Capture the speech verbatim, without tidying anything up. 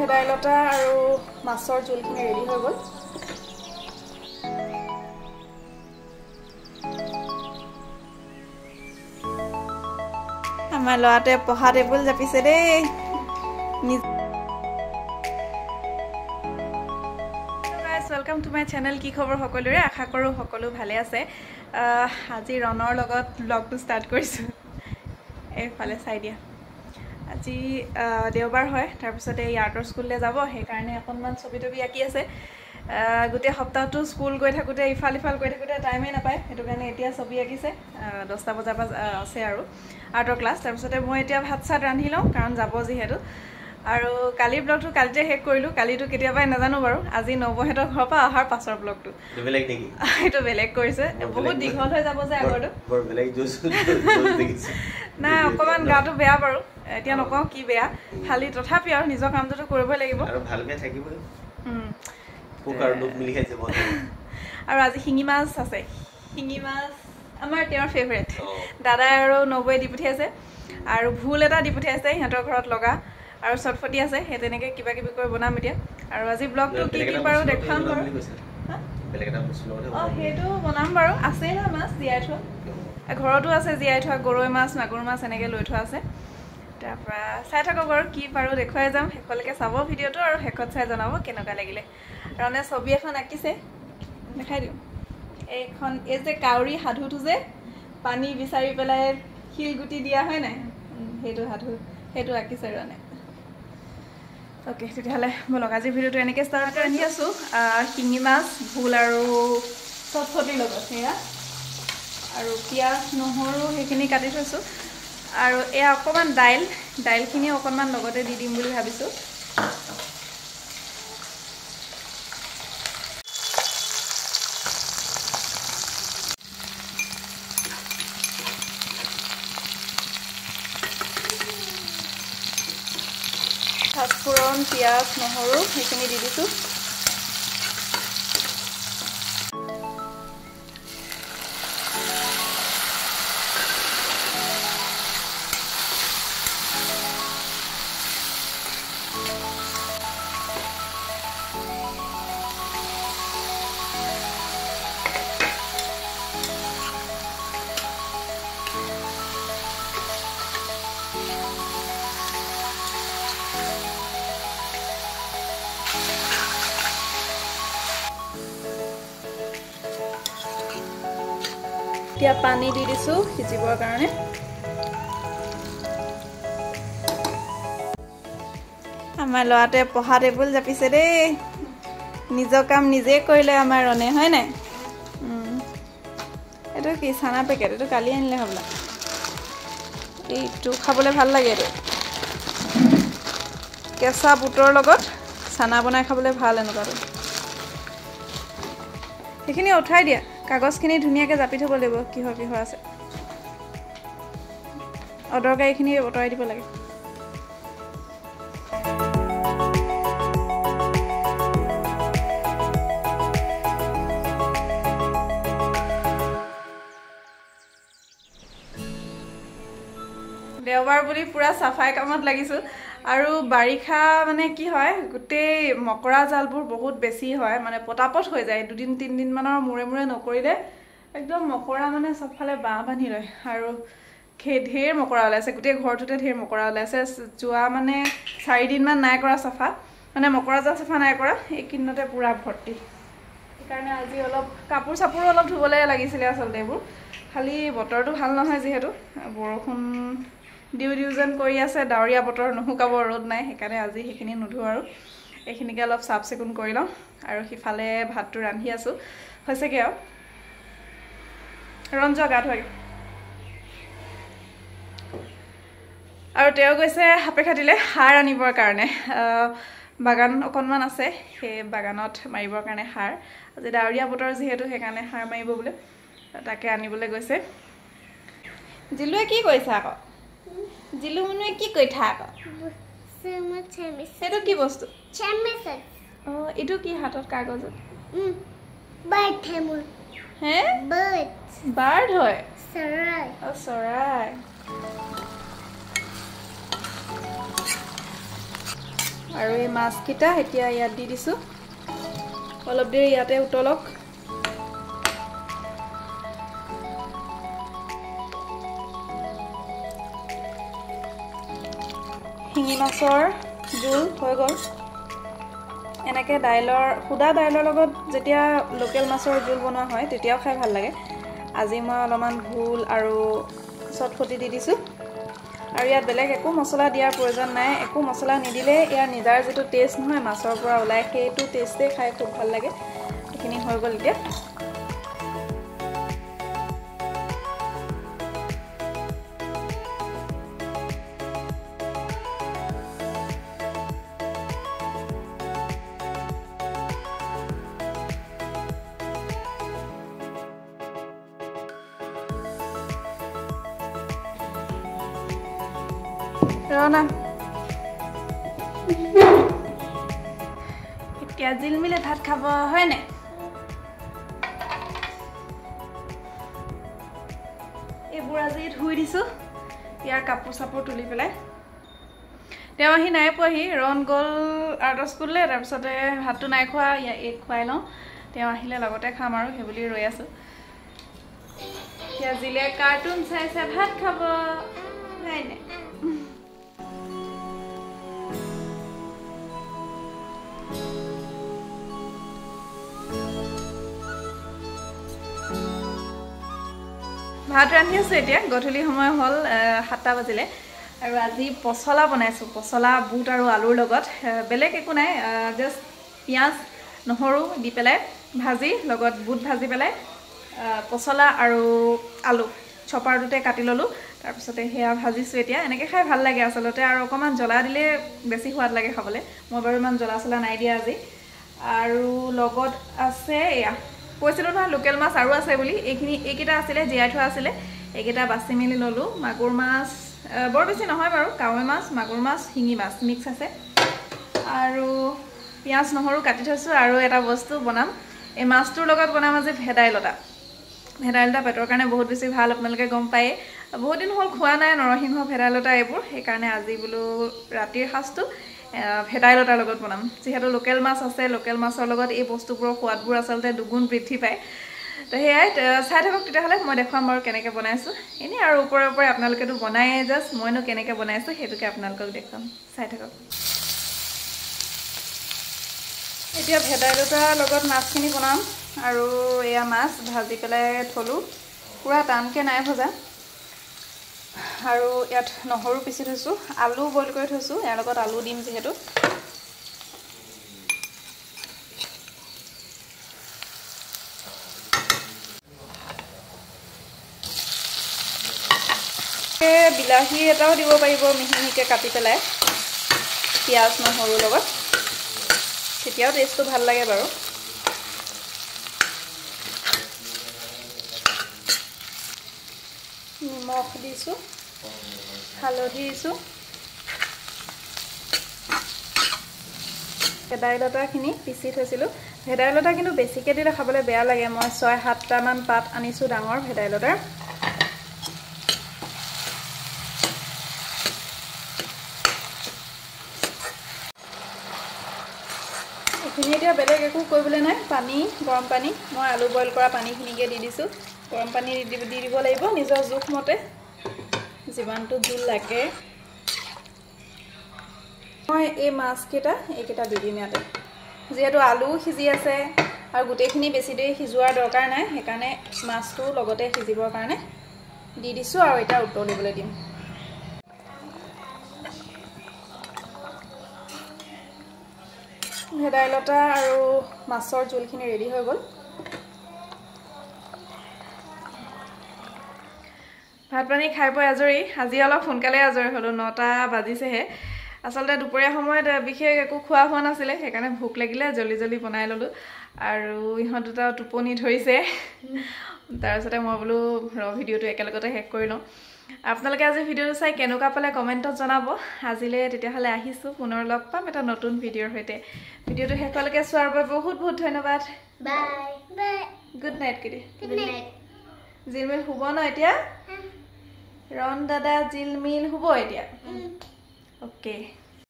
ভেদাইলতা আৰু মাছৰ জোলখিনি ৰেডি হৈ গ'ল। আমাৰ ল'ৰাটোৱে পঢ়া টেবুল জাপিছে দেই। वेलकम टू माय चैनल की खबर सकलोरे आशा करूँ सकलो भाले आछे। আজি ৰণৰ লগত ব্লগটো স্টাर्ट কৰিছো। এইফালে চাই দিয়া। আজি দেওবাৰ হয়, তাৰ পিছতে ইয়াৰ্টৰ স্কুললৈ যাব, সেই কাৰণে অকনমান ছবি টবি আঁকি আছে। গোটেই সপ্তাহটো স্কুল গৈ থাকোঁতে ইফাল ইফাল গৈ থাকোঁতে টাইমে নাপায়, সেইটো কাৰণে এতিয়া ছবি আঁকিছে। দহটা বজাৰ পৰা আছে আৰু আৰ্টৰ ক্লাছ। তাৰপিছতে মই এতিয়া ভাত চাত ৰান্ধি লওঁ, কাৰণ যাব যিহেতু। আৰু কালিৰ ব্লগটো কালিতে শেষ কৰিলোঁ। কালিটো কেতিয়াবাই নাজানো বাৰু, আজি নৱহেঁতৰ ঘৰৰ পৰা অহাৰ পাছৰ ব্লগটো বেলেগ নেকি? এইটো বেলেগ কৰিছে, বহুত দীঘল হৈ যাব যে আগৰটো। নাই অকণমান গাটো বেয়া বাৰু, এতিয়া নকওঁ কি বেয়া, খালি তথাপি আৰু নিজৰ কামটোতো কৰিবই লাগিব আৰু আজি শিঙি মাছ আছে। শিঙি মাছ আমাৰ তেওঁৰ ফেভৰেট। দাদাই আৰু নবৌৱে দি পঠিয়াইছে, আৰু ভোল এটা দি পঠিয়াইছে সিহঁতৰ ঘৰত লগা, আৰু চটফটি আছে। সেই তেনেকৈ কিবা কিবি কৰি বনাম এতিয়া। আৰু আজি ব্লগটো কি কি পাৰোঁ দেখুৱাম বাৰু। অঁ সেইটো বনাম বাৰু, আছেই নহয় মাছ জীয়াই থোৱা, ঘৰতো আছে জীয়াই থোৱা গৰৈ মাছ, মাগুৰ মাছ এনেকৈ লৈ থোৱা আছে। তাৰপৰা চাই থাকক বাৰু, কি পাৰোঁ দেখুৱাই যাম। শেষলৈকে চাব ভিডিঅ'টো, আৰু শেষত চাই জনাব কেনেকুৱা লাগিলে। ৰনে ছবি এখন আঁকিছে, দেখাই দিওঁ। এইখন এই যে কাউৰী সাধুটো যে পানী বিচাৰি পেলাই শিলগুটি দিয়া হয় নাই, সেইটো সাধু, সেইটো আঁকিছে ৰনে। অ'কে, তেতিয়াহ'লে ব'লক আজিৰ ভিডিঅ'টো এনেকৈ ষ্টাৰ্ট কৰি আনি আছোঁ। শিঙি মাছ, ভোল আৰু চটফটিৰ লগত সেয়া, আৰু পিঁয়াজ নহৰু সেইখিনি কাটি থৈছোঁ। আৰু এয়া অকণমান দাইল, দাইলখিনি অকণমান লগতে দি দিম বুলি ভাবিছোঁ। পাঁচফোৰণ, পিঁয়াজ নহৰু সেইখিনি দি দিছোঁ। এতিয়া পানী দি দিছোঁ সিজিবৰ কাৰণে। আমাৰ ল'ৰাটোৱে পঢ়া টেবুল জাপিছে দেই। নিজৰ কাম নিজে কৰিলে আমাৰ ৰনে, হয় নাই? এইটো কি চানা পেকেট, এইটো কালি আনিলে হ'বলা। এইটো খাবলৈ ভাল লাগে, এইটো কেঁচা বুটৰ লগত চানা বনাই খাবলৈ ভাল এনেকুৱাটো। সেইখিনি উঠাই দিয়া, কাগজখিনি ধুনীয়াকৈ জাপি থ'ব লাগিব কিহৰ কিহৰ আছে। অদৰকাৰীখিনি আঁতৰাই দিব লাগে। দেওবাৰ বুলি পুৰা চাফাই কামত লাগিছোঁ। আৰু বাৰিষা মানে কি হয়, গোটেই মকৰা জালবোৰ বহুত বেছি হয়, মানে পটাপট হৈ যায়। দুদিন তিনিদিনমানৰ মূৰে মূৰে নকৰিলে একদম মকৰা মানে চবফালে বাঁহ বান্ধি লয়। আৰু ঢেৰ মকৰা ওলাইছে, গোটেই ঘৰটোতে ঢেৰ মকৰা ওলাইছে। যোৱা মানে চাৰিদিনমান নাই কৰা চাফা, মানে মকৰা জাল চাফা নাই কৰা, এইকেইদিনতে পূৰা ভৰ্তি। সেইকাৰণে আজি অলপ কাপোৰ চাপোৰো অলপ ধুবলৈ লাগিছিলে আচলতে। এইবোৰ খালি বতৰটো ভাল নহয়, যিহেতু বৰষুণ দিও দিও যেন কৰি আছে, ডাৱৰীয়া বতৰ, নুশুকাব, ৰ'দ নাই। সেইকাৰণে আজি সেইখিনি নুধো, আৰু এইখিনিকে অলপ চাফ চিকুণ কৰি লওঁ। আৰু সিফালে ভাতটো ৰান্ধি আছোঁ, হৈছেগৈ আৰু। ৰঞ্জোৱা গা ধুৱাগে। আৰু তেওঁ গৈছে সাপে খাটিলে সাৰ আনিবৰ কাৰণে। বাগান অকণমান আছে, সেই বাগানত মাৰিবৰ কাৰণে সাৰ। আজি ডাৱৰীয়া বতৰ যিহেতু, সেইকাৰণে সাৰ মাৰিব বোলে, তাকে আনিবলৈ গৈছে। জিলুৱে কি কৰিছে আকৌ? জিলু মুনুৱে কি কৰি থাক? সেইটো কি বস্তু? অঁ এইটো কি হাতত কাগজত? হে বাৰ্ড হয়, অঁ চৰাই। আৰু এই মাছকেইটা এতিয়া ইয়াত দি দিছোঁ অলপ দেৰি ইয়াতে উতলক শিঙি মাছৰ জোল হৈ গ'ল এনেকৈ দাইলৰ সুদা দাইলৰ লগত যেতিয়া লোকেল মাছৰ জোল বনোৱা হয় তেতিয়াও খাই ভাল লাগে আজি মই অলপমান ভোল আৰু চটফটি দি দিছোঁ আৰু ইয়াত বেলেগ একো মছলা দিয়াৰ প্ৰয়োজন নাই একো মছলা নিদিলে ইয়াৰ নিজাৰ যিটো টেষ্ট নহয় মাছৰ পৰা ওলাই সেইটো টেষ্টেই খাই খুব ভাল লাগে এইখিনি হৈ গ'ল এতিয়া ৰনা এতিয়া জিলমিলে ভাত খাব হয়নে এইবোৰ আজি ধুই দিছোঁ ইয়াৰ কাপোৰ চাপোৰ তুলি পেলাই তেওঁ আহি নাই পোৱাহি ৰন গ'ল আৰ্টৰ স্কুললৈ তাৰপিছতে ভাতটো নাই খোৱা এইক খুৱাই লওঁ তেওঁ আহিলে লগতে খাম আৰু সেইবুলি ৰৈ আছোঁ এতিয়া জিলে কাৰ্টুন চাই চাই ভাত খাব হয়নে ভাত ৰান্ধি আছোঁ এতিয়া গধূলি সময় হ'ল সাতটা বাজিলে আৰু আজি পচলা বনাইছোঁ পচলা বুট আৰু আলুৰ লগত বেলেগ একো নাই জাষ্ট পিঁয়াজ নহৰু দি পেলাই ভাজি লগত বুট ভাজি পেলাই পচলা আৰু আলু চপাৰটোতে কাটি ল'লোঁ তাৰপিছতে সেয়া ভাজিছোঁ এতিয়া এনেকৈ খাই ভাল লাগে আচলতে আৰু অকণমান জ্বলা দিলে বেছি সোৱাদ লাগে খাবলৈ মই বাৰু ইমান জ্বলা চলা নাই দিয়া আজি আৰু লগত আছে এয়া কৈছিলোঁ নহয় লোকেল মাছ আৰু আছে বুলি এইখিনি এইকেইটা আছিলে জীয়াই থোৱা আছিলে এইকেইটা বাছি মেলি ল'লোঁ মাগুৰ মাছ বৰ বেছি নহয় বাৰু কাৱৈ মাছ মাগুৰ মাছ শিঙি মাছ মিক্স আছে আৰু পিঁয়াজ নহৰু কাটি থৈছোঁ আৰু এটা বস্তু বনাম এই মাছটোৰ লগত বনাম আজি ভেদাইলতা ভেদাইলতা পেটৰ কাৰণে বহুত বেছি ভাল আপোনালোকে গম পায়ে বহুত দিন হ'ল খোৱা নাই নৰসিংহ ভেদাইলতা এইবোৰ সেইকাৰণে আজি বোলো ৰাতিৰ সাজটো ভেদাইলতাৰ লগত বনাম যিহেতু লোকেল মাছ আছে লোকেল মাছৰ লগত এই বস্তুবোৰৰ সোৱাদবোৰ আচলতে দুগুণ বৃদ্ধি পায় তো সেয়াই চাই থাকক তেতিয়াহ'লে মই দেখুৱাম বাৰু কেনেকৈ বনাইছোঁ এনেই আৰু ওপৰে ওপৰে আপোনালোকেতো বনায়ে জাষ্ট মইনো কেনেকৈ বনাইছোঁ সেইটোকে আপোনালোকক দেখুৱাম চাই থাকক এতিয়া ভেদাইলতাৰ লগত মাছখিনি বনাম আৰু এয়া মাছ ভাজি পেলাই থলোঁ পুৰা টানকৈ নাই ভজা আৰু ইয়াত নহৰু পিচি থৈছোঁ আলু বইল কৰি থৈছোঁ ইয়াৰ লগত আলু দিম যিহেতু বিলাহী এটাও দিব পাৰিব মিহি মিহিকৈ কাটি পেলাই পিঁয়াজ নহৰুৰ লগত তেতিয়াও টেষ্টটো ভাল লাগে বাৰু নিমখ দিছোঁ হালধি দিছোঁ ভেদাইলতাখিনি পিচি থৈছিলোঁ ভেদাইলতা কিন্তু বেছিকৈ দিলে খাবলৈ বেয়া লাগে মই ছয় সাতটামান পাত আনিছোঁ ডাঙৰ ভেদাইলতাৰ এইখিনি এতিয়া বেলেগ একো কৰিবলৈ নাই পানী গৰম পানী মই আলু বইল কৰা পানীখিনিকে দি দিছোঁ গৰম পানী দি দি দিব লাগিব নিজৰ জোখমতে যিমানটো জোল লাগে মই এই মাছকেইটা এইকেইটা দি দিম ইয়াতে যিহেতু আলু সিজি আছে আৰু গোটেইখিনি বেছি দেৰি সিজোৱাৰ দৰকাৰ নাই সেইকাৰণে মাছটো লগতে সিজিবৰ কাৰণে দি দিছোঁ আৰু এটা উতলিবলৈ দিম ভেদাইলতা আৰু মাছৰ জোলখিনি ৰেডি হৈ গ'ল ভাত পানী খাই পোৱা আজৰি আজি অলপ সোনকালে আজৰি হ'লোঁ নটা বাজিছেহে আচলতে দুপৰীয়া সময়ত বিশেষ একো খোৱা হোৱা নাছিলে সেইকাৰণে ভোক লাগিলে জল্দি জল্দি বনাই ল'লোঁ আৰু ইহঁত দুটা টোপনি ধৰিছে তাৰপিছতে মই বোলো ৰ ভিডিঅ'টো একেলগতে শেষ কৰি লওঁ আপোনালোকে আজি ভিডিঅ'টো চাই কেনেকুৱা পালে কমেণ্টত জনাব আজিলৈ তেতিয়াহ'লে আহিছোঁ পুনৰ লগ পাম এটা নতুন ভিডিঅ'ৰ সৈতে ভিডিঅ'টো শেষলৈকে চোৱাৰ বাবে বহুত বহুত ধন্যবাদ bye bye good night Kitty good night Jhilmil শুব ন এতিয়া ৰন দাদা জিলমিল শুব এতিয়া অ'কে